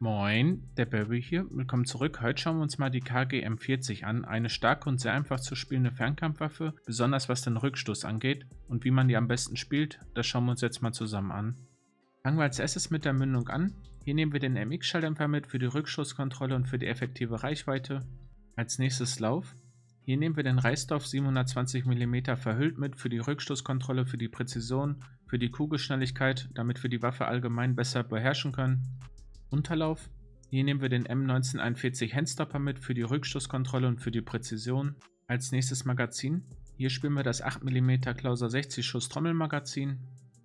Moin, der Baby hier. Willkommen zurück. Heute schauen wir uns mal die KG M40 an. Eine starke und sehr einfach zu spielende Fernkampfwaffe, besonders was den Rückstoß angeht. Und wie man die am besten spielt, das schauen wir uns jetzt mal zusammen an. Fangen wir als erstes mit der Mündung an. Hier nehmen wir den MX-Schalldämpfer mit für die Rückstoßkontrolle und für die effektive Reichweite. Als nächstes Lauf. Hier nehmen wir den Reißdorf 720 mm verhüllt mit für die Rückstoßkontrolle, für die Präzision, für die Kugelschnelligkeit, damit wir die Waffe allgemein besser beherrschen können. Unterlauf. Hier nehmen wir den M1941 Handstopper mit für die Rückstoßkontrolle und für die Präzision. Als nächstes Magazin. Hier spielen wir das 8 mm Klauser 60 Schuss Trommelmagazin.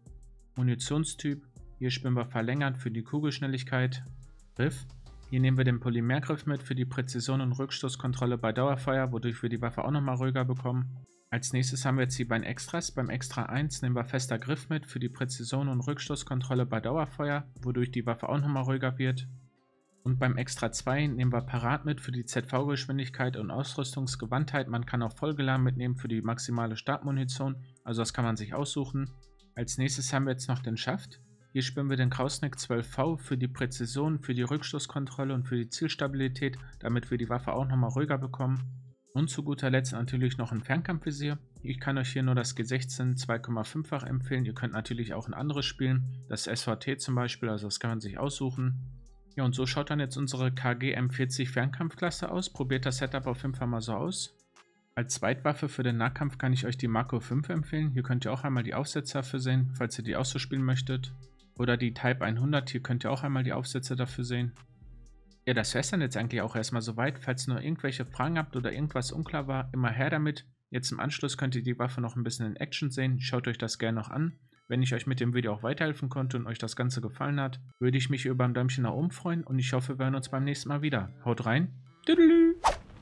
Munitionstyp. Hier spielen wir verlängert für die Kugelschnelligkeit. Griff. Hier nehmen wir den Polymergriff mit für die Präzision und Rückstoßkontrolle bei Dauerfeuer, wodurch wir die Waffe auch nochmal ruhiger bekommen. Als nächstes haben wir jetzt die beiden Extras. Beim Extra 1 nehmen wir fester Griff mit für die Präzision und Rückstoßkontrolle bei Dauerfeuer, wodurch die Waffe auch nochmal ruhiger wird. Und beim Extra 2 nehmen wir Parat mit für die ZV-Geschwindigkeit und Ausrüstungsgewandtheit. Man kann auch vollgeladen mitnehmen für die maximale Startmunition, also das kann man sich aussuchen. Als nächstes haben wir jetzt noch den Schaft. Hier spielen wir den Krausnik 12V für die Präzision, für die Rückstoßkontrolle und für die Zielstabilität, damit wir die Waffe auch nochmal ruhiger bekommen. Und zu guter Letzt natürlich noch ein Fernkampfvisier. Ich kann euch hier nur das G16 2,5-fach empfehlen. Ihr könnt natürlich auch ein anderes spielen, das SVT zum Beispiel, also das kann man sich aussuchen. Ja, und so schaut dann jetzt unsere KG M40 Fernkampfklasse aus. Probiert das Setup auf jeden Fall mal so aus. Als Zweitwaffe für den Nahkampf kann ich euch die Marco 5 empfehlen. Hier könnt ihr auch einmal die Aufsätze dafür sehen, falls ihr die auch so spielen möchtet. Oder die Type 100, hier könnt ihr auch einmal die Aufsätze dafür sehen. Ja, das wäre es dann jetzt eigentlich auch erstmal soweit. Falls ihr noch irgendwelche Fragen habt oder irgendwas unklar war, immer her damit. Jetzt im Anschluss könnt ihr die Waffe noch ein bisschen in Action sehen. Schaut euch das gerne noch an. Wenn ich euch mit dem Video auch weiterhelfen konnte und euch das Ganze gefallen hat, würde ich mich über ein Däumchen nach oben freuen und ich hoffe, wir hören uns beim nächsten Mal wieder. Haut rein. Tüdelü.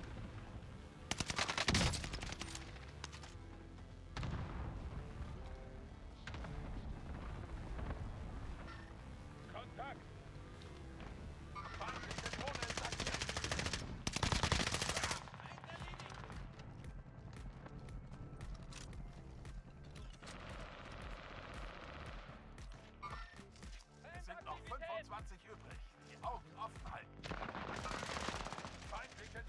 Es sind noch 25 übrig. Die Augen offen halten. Feindliche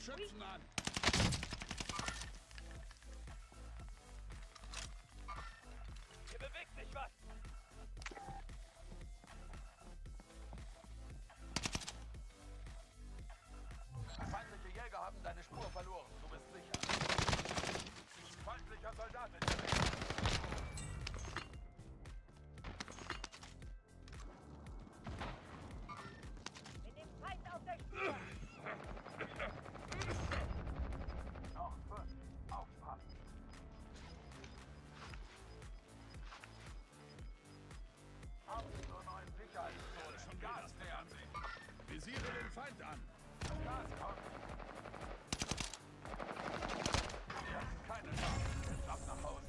Geschützen an! Hier bewegt sich was! Feindliche Jäger haben deine Spur verloren. Du bist sicher. Feindlicher Soldat in der Nähe. Mit dem Feind auf der Spur! Noch 5. Aufpassen. Auf zur neuen Sicherheitszone. Gas nähern sich. Visiere den Feind an. Gas kommt. Wir haben keine Chance. Jetzt ab nach Hause.